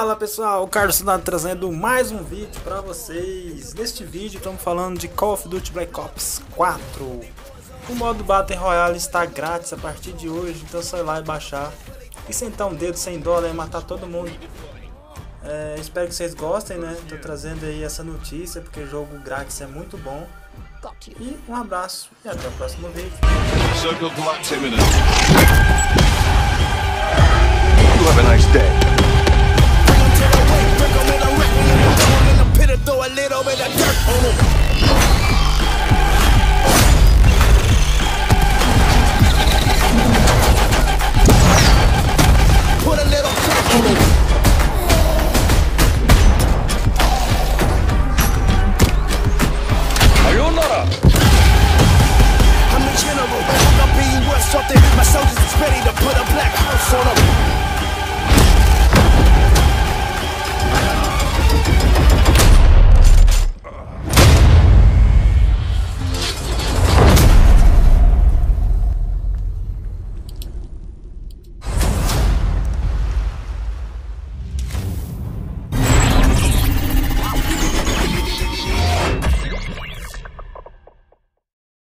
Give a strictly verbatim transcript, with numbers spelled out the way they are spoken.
Fala pessoal, o Carlos Soldado trazendo mais um vídeo pra vocês. Neste vídeo estamos falando de Call of Duty Black Ops quatro. O modo Battle Royale está grátis a partir de hoje, então só ir lá e baixar e sentar um dedo sem dó e matar todo mundo. É, espero que vocês gostem, né? Tô trazendo aí essa notícia porque o jogo grátis é muito bom. E um abraço e até o próximo vídeo. Circle collapse imminent. You have a nice day. Throw a little bit of